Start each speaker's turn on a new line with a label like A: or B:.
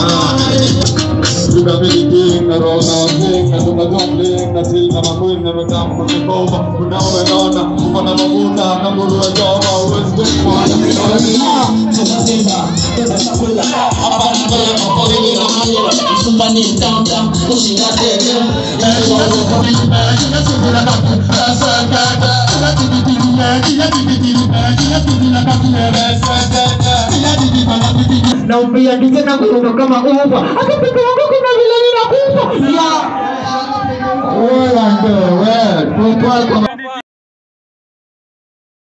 A: Sudah bikin corona thing, na tumadong na til na makuin na madam ko si Kova, kuna menona, mana mabuta na mulu ajawa, wisdom ko na minona. Sumasimba, kita sakula, apa na kaya kapag na manila, sumbanin down, pushing at the end. Eso ko kami, na sigura na, sa kata, na tibitili, na tibitili, na tibitili na kapire, sa kata, na tibitili. Na umbia kijana kuruka kama uva, akapitoka kuna vile ninakufa. Ya. Wewe ndio wewe, kwa